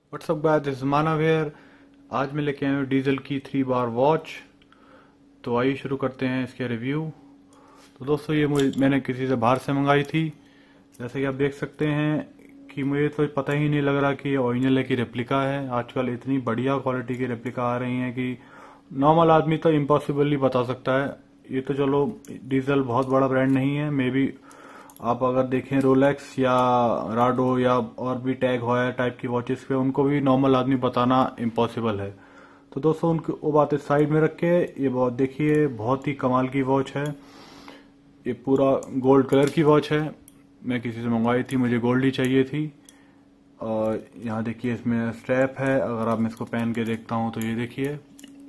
WhatsApp guys, this is Manav here. आज मैं लेके आया हूँ डीजल की 3 बार वॉच। तो आइए शुरू करते हैं इसके रिव्यू। तो दोस्तों ये मैंने किसी से बाहर से मंगाई थी। जैसे कि आप देख सकते हैं कि मुझे तो पता ही नहीं लग रहा कि ये ओरिजिनल है कि रेप्लिका है। आजकल इतनी बढ़िया क्वालिटी की रेप्लिका आ रही हैं कि नॉर्मल आदमी तो इम्पॉसिबली बता सकता है। ये तो चलो डीजल बहुत बड़ा ब्रांड नहीं है, मे बी आप अगर देखें रोलेक्स या राडो या और भी टैग हॉयर टाइप की वॉचेस पे, उनको भी नॉर्मल आदमी बताना इम्पॉसिबल है। तो दोस्तों उनकी वो बातें साइड में रख के ये बहुत देखिए, बहुत ही कमाल की वॉच है। ये पूरा गोल्ड कलर की वॉच है। मैं किसी से मंगवाई थी, मुझे गोल्ड ही चाहिए थी। और यहाँ देखिए इसमें स्ट्रैप है। अगर आप मैं इसको पहन के देखता हूँ तो ये देखिए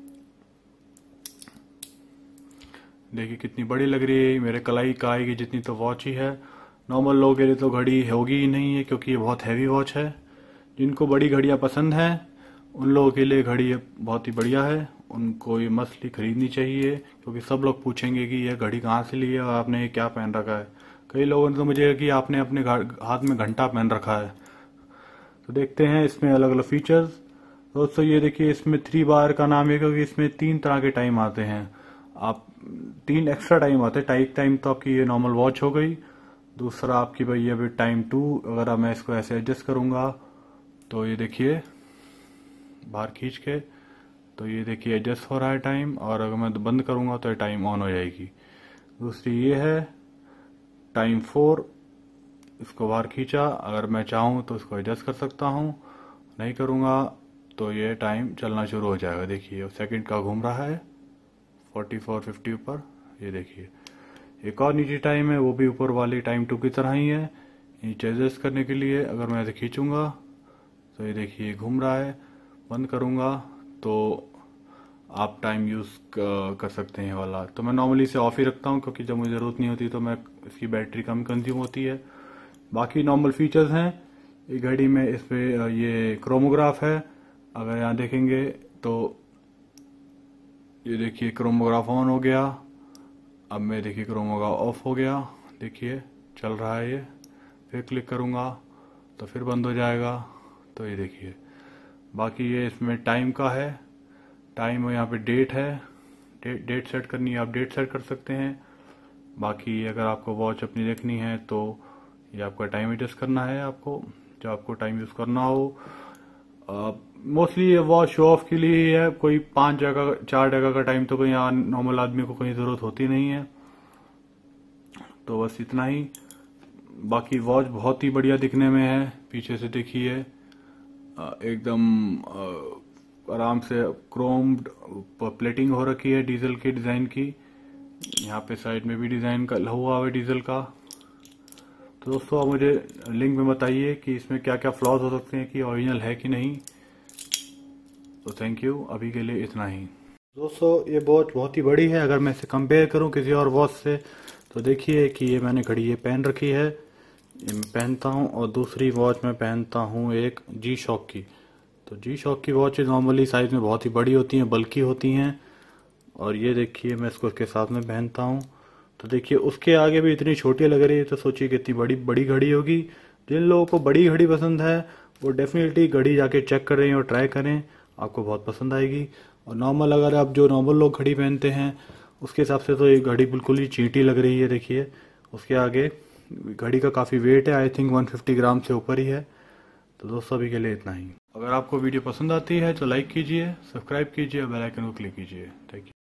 कितनी बड़ी लग रही है। मेरे कलाई का आएगी जितनी तो वॉच ही है। नॉर्मल लोगों के लिए तो घड़ी होगी ही नहीं है, क्योंकि ये बहुत हैवी वॉच है। जिनको बड़ी घड़ियां पसंद हैं उन लोगों के लिए घड़ी बहुत ही बढ़िया है। उनको ये मस्टली खरीदनी चाहिए, क्योंकि सब लोग पूछेंगे कि यह घड़ी कहाँ से ली है और आपने ये क्या पहन रखा है। कई लोगों ने तो मुझे कि आपने अपने हाथ में घंटा पहन रखा है। तो देखते हैं इसमें अलग अलग फीचर्स। दोस्तों ये देखिए, इसमें 3 बार का नाम है क्योंकि इसमें 3 तरह के टाइम आते हैं। आप 3 एक्स्ट्रा टाइम आते हैं। टाइम तो आपकी ये नॉर्मल वॉच हो गई। दूसरा आपकी भाई अभी टाइम 2। अगर मैं इसको ऐसे एडजस्ट करूंगा तो ये देखिए बाहर खींच के, तो ये देखिए एडजस्ट हो रहा है टाइम। और अगर मैं बंद करूंगा तो ये टाइम ऑन हो जाएगी। दूसरी ये है टाइम 4। इसको बाहर खींचा, अगर मैं चाहूँ तो इसको एडजस्ट कर सकता हूँ। नहीं करूँगा तो ये टाइम चलना शुरू हो जाएगा। देखिए सेकंड का घूम रहा है 44 50 ऊपर। ये देखिए एक और नीचे टाइम है, वो भी ऊपर वाली टाइम 2 की तरह ही है। नीचे एडजस्ट करने के लिए अगर मैं ऐसे खींचूंगा तो ये देखिए घूम रहा है। बंद करूँगा तो आप टाइम यूज़ कर सकते हैं वाला। तो मैं नॉर्मली इसे ऑफ ही रखता हूँ, क्योंकि जब मुझे ज़रूरत नहीं होती तो मैं इसकी बैटरी कम कंज्यूम होती है। बाकी नॉर्मल फीचर्स हैं ये घड़ी में। इस पे ये क्रोमोग्राफ है। अगर यहाँ देखेंगे तो ये देखिए क्रोमोग्राफ ऑन हो गया। अब मैं देखिए क्रोमोग्राफ ऑफ हो गया। देखिए चल रहा है ये। फिर क्लिक करूँगा तो फिर बंद हो जाएगा। तो ये देखिए बाकी ये इसमें टाइम का है। टाइम यहाँ पे डेट है। डेट सेट करनी है, आप डेट सेट कर सकते हैं। बाकी अगर आपको वॉच अपनी देखनी है तो ये आपका टाइम एडजस्ट करना है आपको, जो आपको टाइम यूज़ करना हो। मोस्टली ये वॉच शो ऑफ के लिए ही है। कोई 5 जगह 4 जगह का टाइम तो कोई नॉर्मल आदमी को कहीं ज़रूरत होती नहीं है। तो बस इतना ही। बाकी वॉच बहुत ही बढ़िया दिखने में है। पीछे से देखिए एकदम आराम से क्रोम्ड प्लेटिंग हो रखी है डीजल के डिज़ाइन की। यहाँ पे साइड में भी डिज़ाइन का हुआ है डीजल का। तो दोस्तों आप मुझे लिंक में बताइए कि इसमें क्या क्या फ्लॉज हो सकते हैं, कि ओरिजिनल है कि नहीं। तो थैंक यू, अभी के लिए इतना ही। दोस्तों ये वॉच बहुत ही बड़ी है। अगर मैं इसे कंपेयर करूं किसी और वॉच से तो देखिए कि ये मैंने घड़ी ये पहन रखी है, ये मैं पहनता हूं। और दूसरी वॉच मैं पहनता हूं एक जी शॉक की। तो जी शॉक की वॉच नॉर्मली साइज में बहुत ही बड़ी होती हैं, बल्कि होती हैं। और ये देखिए मैं इसको इसके साथ में पहनता हूँ। तो देखिए उसके आगे भी इतनी छोटी लग रही है, तो सोचिए कितनी बड़ी बड़ी घड़ी होगी। जिन लोगों को बड़ी घड़ी पसंद है वो डेफिनेटली घड़ी जाके चेक करें और ट्राई करें, आपको बहुत पसंद आएगी। और नॉर्मल अगर आप जो नॉर्मल लोग घड़ी पहनते हैं उसके हिसाब से तो ये घड़ी बिल्कुल ही चींटी लग रही है। देखिए उसके आगे घड़ी का काफ़ी वेट है, आई थिंक 150 ग्राम से ऊपर ही है। तो दोस्तों अभी के लिए इतना ही। अगर आपको वीडियो पसंद आती है तो लाइक कीजिए, सब्सक्राइब कीजिए और बेल आइकन को क्लिक कीजिए। Thank you.